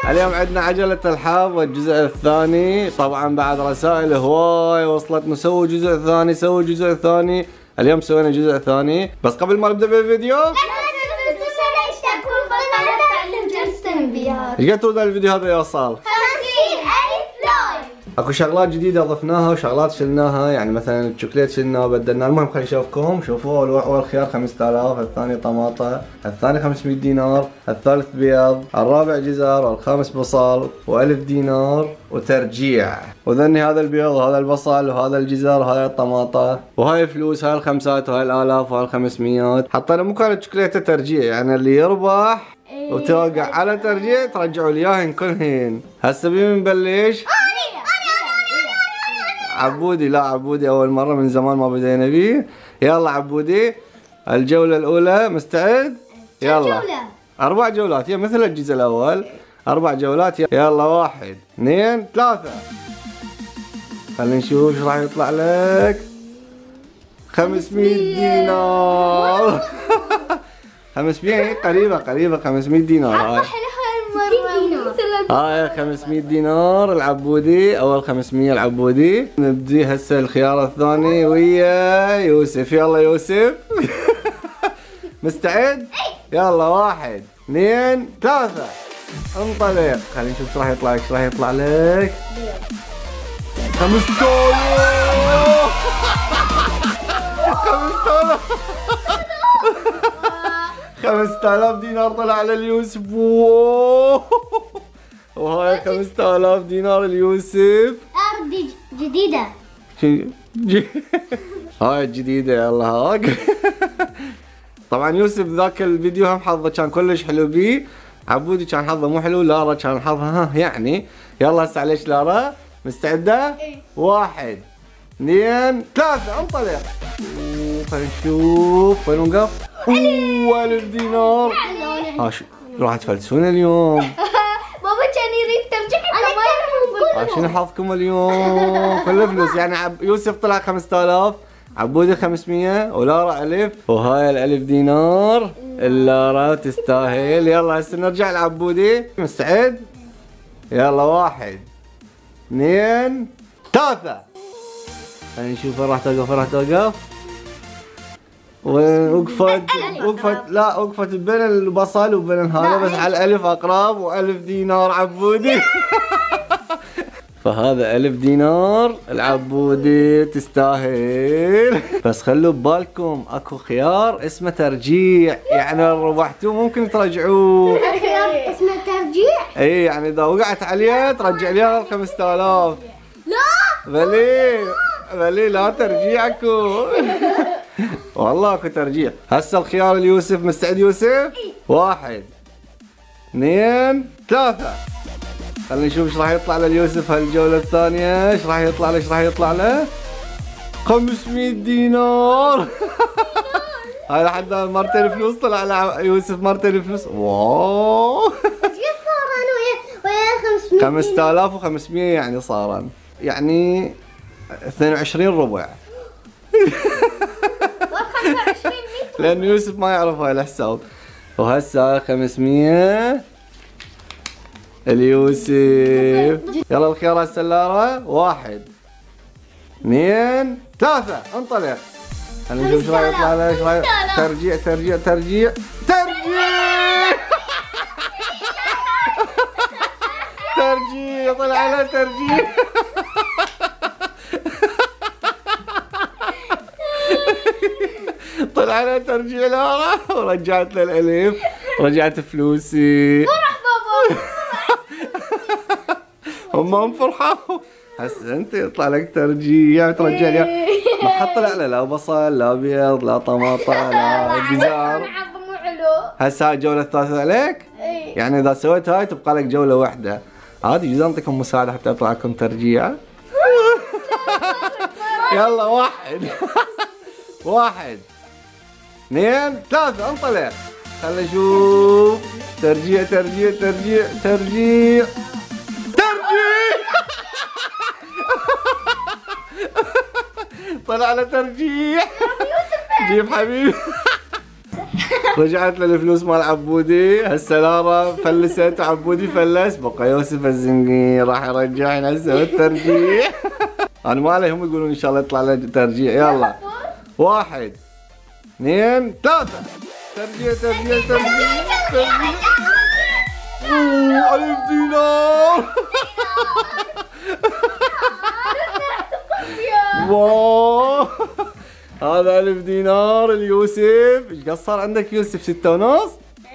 اليوم عندنا عجلة الحظ الجزء الثاني. طبعا بعد رسائل هواي وصلت نسوي جزء ثاني، سوي جزء ثاني. اليوم سوينا جزء ثاني، بس قبل ما نبدا بالفيديو ايش قد ترد الفيديو هذا يا وصال؟ 50,000 لايك. اكو شغلات جديده ضفناها وشغلات شلناها، يعني مثلا الشوكليت شلناه بدلناه. المهم خليني اشوفكم. شوفوا اول خيار 5000، الثاني طماطه، الثاني 500 دينار، الثالث بيض، الرابع جزر، والخامس بصل، و1000 دينار وترجيع. وذني هذا البيض وهذا البصل وهذا الجزر وهذا الطماطه، وهاي فلوس، هاي الخمسات وهاي الالاف وهاي ال500. حطينا مو كانت شوكليته ترجيع، يعني اللي يربح وتوقع على ترجيع ترجعوا لي اياهن كلهن. هسه بينا نبلش. عبودي، لا عبودي اول مره من زمان ما بدينا بيه. يلا عبودي الجوله الاولى، مستعد؟ يلا 4 جولات، هي مثل الجزء الاول 4 جولات. يلا 1 2 3. خلينا نشوف ايش راح يطلع لك. 500 دينار. 500 قريبه 500 دينار. هاي 500 دينار العبودي، اول 500 العبودي. نبدي هسه الخيار الثاني ويا يوسف. يلا يوسف. مستعد؟ يلا 1 2 3 انطلق. خلينا نشوف ايش راح يطلع لك. ايش راح يطلع لك؟ 5000. 5000 دينار طلع على اليوسف. وهاي 5000 دينار اليوسف. أرض جديدة. هاي الجديدة. يلا هاك. طبعا يوسف ذاك الفيديو هم حظه كان كلش حلو بيه. عبودي كان حظه مو حلو. لارا كان حظها يعني. يلا هسه عليك لارا. مستعدة؟ 1 2 3 انطلق. خلينا نشوف وين وقف. 1000 دينار. ها شو راح تفلسون اليوم؟ بابا كان يريد ترجع. شنو حظكم اليوم؟ كله فلوس. يعني يوسف طلع 5000، عبودي 500، ولارا 1000. وهاي ال1000 دينار اللارا تستاهل. يلا هسه نرجع لعبودي. مستعد؟ يلا 1 2 3. خلينا نشوف وين راح توقف. راح توقف وين؟ وقفت لا وقفت بين البصل وبين هذا، بس على 1000 اقرب. و1000 دينار عبودي. فهذا 1000 دينار العبودي تستاهل. بس خلوا ببالكم اكو خيار اسمه ترجيع، يعني لو ربحتوه ممكن ترجعوه. خيار اسمه ترجيع؟ اي يعني اذا وقعت عليه ترجع لي 5000. لا بلي لا ترجيع اكو. والله اكو ترجيع. هسه الخيار اليوسف. مستعد يوسف؟ 1 2 3. خلينا نشوف ايش راح يطلع لليوسف هالجولة الثانية. ايش راح يطلع له؟ ايش راح يطلع له؟ 500 دينار. هاي لحد مرتين فلوس طلع ليوسف. مرتين فلوس. واو. ايش صار انا ويا 500 5500 يعني صارن يعني 22 ربع. 25 لأن يوسف ما يعرف هاي الحساب. وهسه 500 اليوسف. يلا الخيار هسه لارا. 1 2 3 انطلق. خلينا نشوف ايش راح يطلع له. ايش راح ترجيع ترجيع ترجيع ترجيع. ترجيع طلع له ترجيع. طلع له ترجيع لارا. ورجعت له ال1000. رجعت فلوسي. فرح بابا. هم فرحوا. هسه انت يطلع لك ترجيع ترجع لي. ما حط طلع له لا بصل لا بيض لا طماطه لا جزر. هسه هاي الجوله الثالثه عليك. يعني اذا سويت هاي تبقى لك جوله واحده. عادي جزء انطيكم مساعده حتى يطلع لكم ترجيع. يلا 1 2 3 انطلق. خلينا نشوف. ترجيع ترجيع ترجيع ترجيع ترجيع. طلع له ترجيع. جيب حبيبي. رجعت له الفلوس مال عبودي. هسه لارا فلست وعبودي فلس، بقى يوسف الزنقي راح يرجعنا هسه بالترجيع. انا ما علي، هم يقولون ان شاء الله يطلع لنا ترجيع. يلا 1 2 3 ترجيع ترجيع ترجيع ترجيع. 1000 دينار. واو هذا 1000 دينار اليوسف. ايش قد صار عندك يوسف؟ 6 ونص؟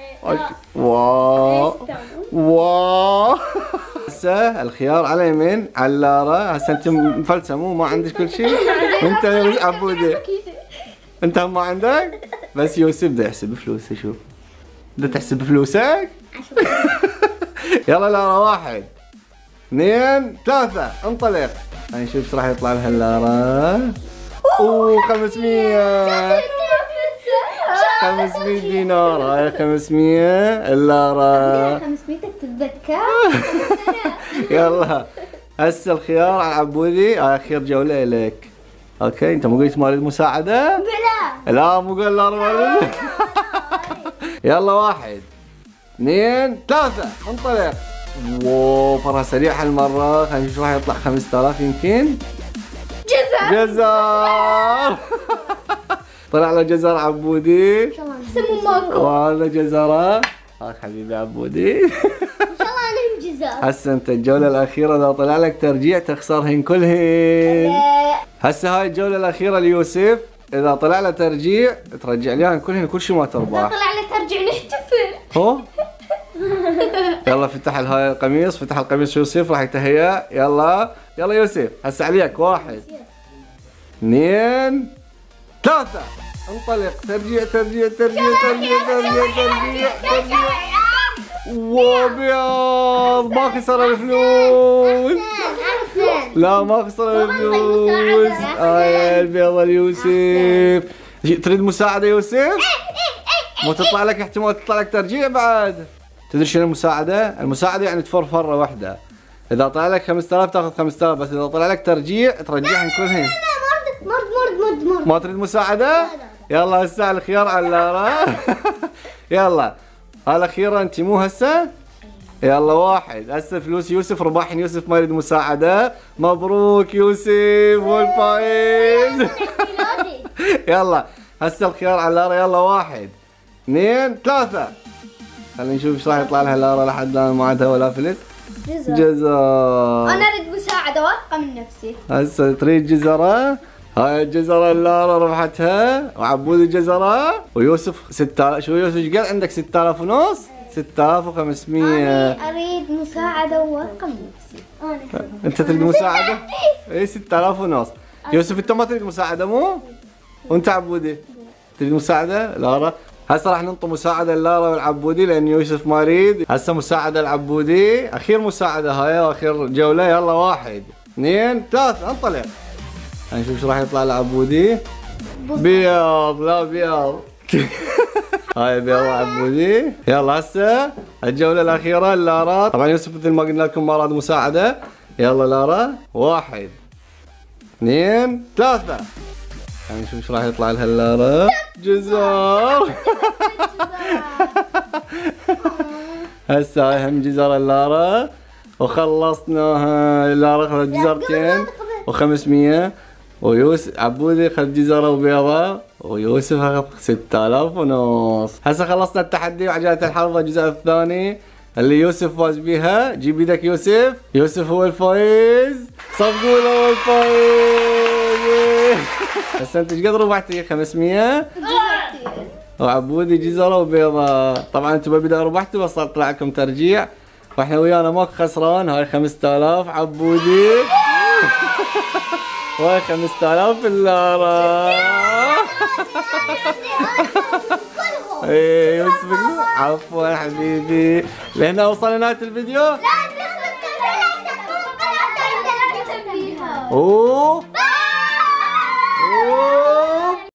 واو واو. هسه الخيار على يمين على لارا. هسه انت مفلسه مو ما عندك كل شيء. انت يا عبودي انت ما عندك، بس يوسف بده يحسب فلوسه. شوف بدك تحسب فلوسك. يلا لارا 1 2 3 انطلق. هاي نشوف ايش راح يطلع لها لارا. اوه 500 500 دينار. هاي 500 اللارا. 500 تتذكر. يلا هسه الخيار على عبودي. هاي اخير جولة لك. اوكي انت مو قلت ما اريد مساعدة؟ بلا لا مو قال لارا ما اريد. يلا 1 2 3 انطلق. واو فرها سريع هالمرة. خلينا نشوف راح يطلع 5000 يمكن. جزر. طلع له جزر عبودي. ان شاء الله احسن ماكو. وهذا جزره. هاك حبيبي عبودي. ان شاء الله عليهم جزر. هسه انت الجولة الأخيرة إذا طلع لك ترجيع تخسرهن كلهن. هسه هاي الجولة الأخيرة ليوسف، إذا طلع له ترجيع ترجع ليهن كلهن، كل شيء ما تربح. طلع لي ترجع نحتفل. هو يلا فتح هاي القميص. فتح القميص يوسف راح يتهيأ. يلا يلا يوسف هسه عليك. 1 2 3 انطلق. ترجيع ترجيع ترجيع ترجيع ترجيع ترجيع ترجيع. وابيض ما خسر الفلوس. لا ما خسر الفلوس. هاي البيضة ليوسف. تريد مساعدة يوسف؟ مو تطلع لك احتمال تطلع لك ترجيع بعد. تدري شنو المساعدة؟ المساعدة يعني تفرفرة واحدة. إذا طلع لك 5000 تاخذ 5000، بس إذا طلع لك ترجيع ترجعهم كلهن. مرد. ما تريد مساعدة؟ يلا هسه الخيار على لارا. يلا الأخيرة أنت مو هسه؟ يلا 1 هسه فلوس يوسف رباحين. يوسف ما يريد مساعدة. مبروك يوسف والفايز. يلا هسه الخيار على لارا. يلا 1 2 3 خلينا نشوف ايش راح يطلع لها لارا لحد الآن ما عندها ولا فلس. جزر. انا اريد مساعدة واثقة من نفسي. هسه تريد جزرة. هاي الجزرة اللارا ربحتها، وعبود الجزرة، ويوسف 6000. شو يوسف ايش قال عندك؟ 6000 ونص؟ 6500. انا اريد مساعدة واثقة من نفسي. انت تريد مساعدة؟ اي 6000 ونص. يوسف انت ما تريد مساعدة مو؟ وانت عبودي تريد مساعدة؟ لارا هسه راح ننطي مساعدة لارا والعبودي لان يوسف ما يريد. هسه مساعدة العبودي، اخير مساعدة هاي واخير جولة. يلا 1 2 3 انطلق. نشوف ايش راح يطلع لعبودي. بيض. لا بيض. هاي بيض عبودي. يلا هسه الجولة الأخيرة لارا. طبعا يوسف مثل ما قلنا لكم ما راد مساعدة. يلا لارا 1 2 3 نشوف ايش راح يطلع لها لارا. جزر. هسه هاي هم جزر لارا وخلصناها. لارا اخذت جزرتين و500، ويوسف عبودي اخذ جزره وبيضه، ويوسف اخذ 6000 ونص. هسه خلصنا التحدي وعجله الحرب الجزء الثاني اللي يوسف فاز بيها. جيب ايدك يوسف. يوسف هو الفايز. صفقوا له هو الفايز. هسه انت ايش قد ربحتي؟ 500 وعبودي جزره وبيضه. طبعا انتم بالبدايه ربحتوا بس طلع لكم ترجيع، واحنا ويانا ماكو خسران. هاي 5000 عبودي وهاي 5000 اللارا. ايه يوسف عفوا حبيبي. لهنا وصلنا نهاية الفيديو. لا